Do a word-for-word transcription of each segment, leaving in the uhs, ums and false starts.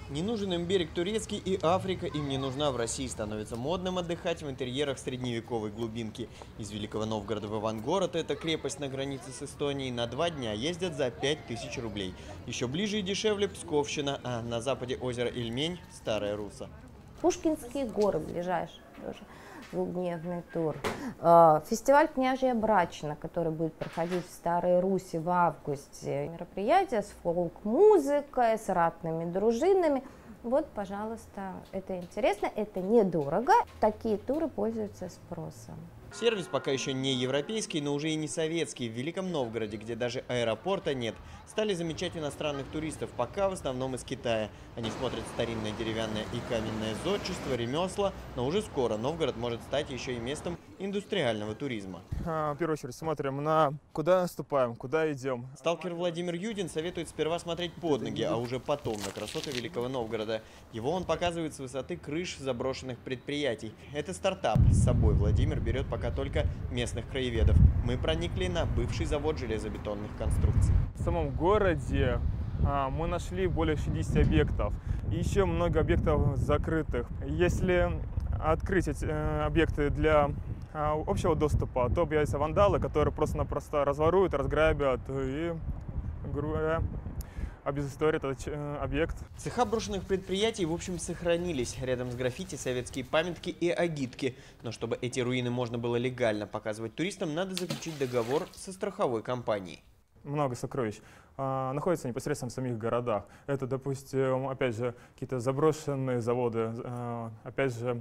Не нужен им берег турецкий, и Африка им не нужна. В России становится модным отдыхать в интерьерах средневековой глубинки. Из Великого Новгорода в Ивангород, это крепость на границе с Эстонией, на два дня ездят за пять тысяч рублей. Еще ближе и дешевле Псковщина, а на западе озера Ильмень – Старая Русса. Пушкинские горы ближайшие тоже. Двухдневный тур. Фестиваль «Княжья Брачина», который будет проходить в Старой Руси в августе. Мероприятие с фолк-музыкой, с ратными дружинами. Вот, пожалуйста, это интересно, это недорого. Такие туры пользуются спросом. Сервис пока еще не европейский, но уже и не советский. В Великом Новгороде, где даже аэропорта нет, стали замечать иностранных туристов, пока в основном из Китая. Они смотрят старинное деревянное и каменное зодчество, ремесла, но уже скоро Новгород может стать еще и местом индустриального туризма. В первую очередь смотрим на куда наступаем, куда идем. Сталкер Владимир Юдин советует сперва смотреть под ноги, а уже потом на красоты Великого Новгорода. Его он показывает с высоты крыш заброшенных предприятий. Это стартап. С собой Владимир берет пока только местных краеведов. Мы проникли на бывший завод железобетонных конструкций. В самом городе а, мы нашли более шестидесяти объектов. И еще много объектов закрытых. Если открыть эти э, объекты для э, общего доступа, то появятся вандалы, которые просто-напросто разворуют, разграбят и, грубо говоря, обезысторит этот э, объект. Цеха брошенных предприятий, в общем, сохранились. Рядом с граффити советские памятки и агитки. Но чтобы эти руины можно было легально показывать туристам, надо заключить договор со страховой компанией. Много сокровищ а, находится непосредственно в самих городах. Это, допустим, опять же, какие-то заброшенные заводы, а, опять же,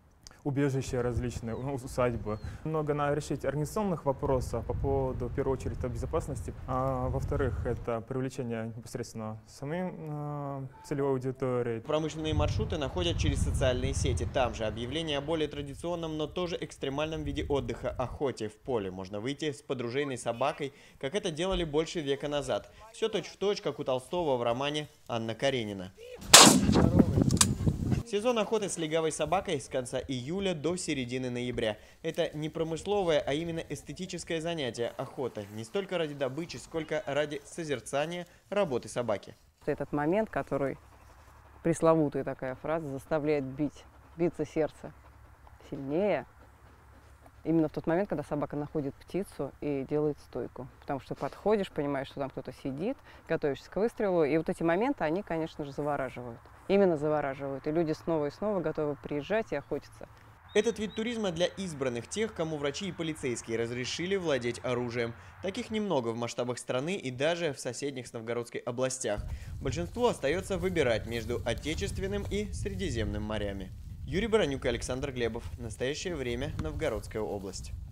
убежища различные, ну, усадьбы. Много надо решить организационных вопросов по поводу, в первую очередь, безопасности. А во-вторых, это привлечение непосредственно самой э, целевой аудитории. Промышленные маршруты находят через социальные сети. Там же объявление о более традиционном, но тоже экстремальном виде отдыха – охоте в поле. Можно выйти с подружейной собакой, как это делали больше века назад. Все точь-в-точь, как у Толстого в романе «Анна Каренина». Сезон охоты с легавой собакой с конца июля до середины ноября. Это не промысловое, а именно эстетическое занятие – охота. Не столько ради добычи, сколько ради созерцания работы собаки. Этот момент, который, пресловутая такая фраза, заставляет бить, биться сердце сильнее. Именно в тот момент, когда собака находит птицу и делает стойку. Потому что подходишь, понимаешь, что там кто-то сидит, готовишься к выстрелу. И вот эти моменты, они, конечно же, завораживают. Именно завораживают. И люди снова и снова готовы приезжать и охотиться. Этот вид туризма для избранных, тех, кому врачи и полицейские разрешили владеть оружием. Таких немного в масштабах страны и даже в соседних с Новгородской областях. Большинству остается выбирать между отечественным и Средиземным морями. Юрий Баранюк и Александр Глебов. Настоящее время. Новгородская область.